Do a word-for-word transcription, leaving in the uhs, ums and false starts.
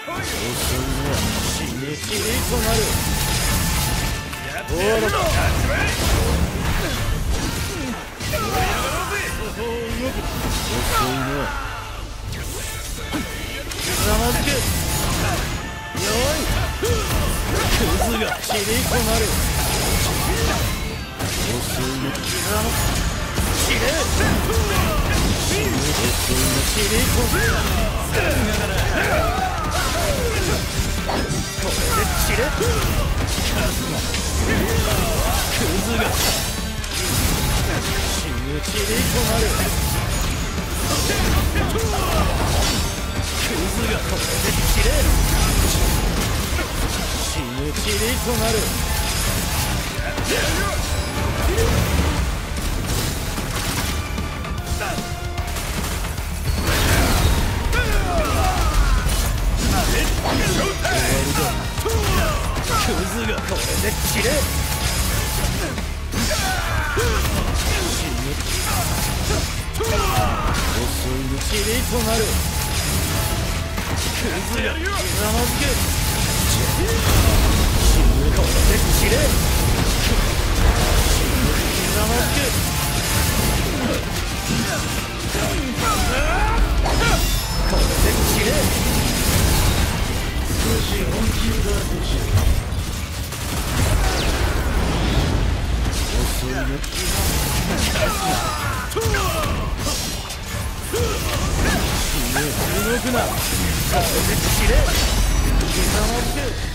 死にきりとなる。ほらだ。遅いな。ざまずけ。よい。クズがキリとなる。遅いな。キレ。遅いな。キリとなる。これでキレ。クズが死ぬキリとなる。クズがこれでキレ。死ぬキリとなる。クズがこれでキレ。キリとなる。クズがざまずけ。死ぬこれでキレ。ざまずけ。これでキレ。少し本気が出ちゃう。遅いね。動くな。これでキレ。刻まずけ。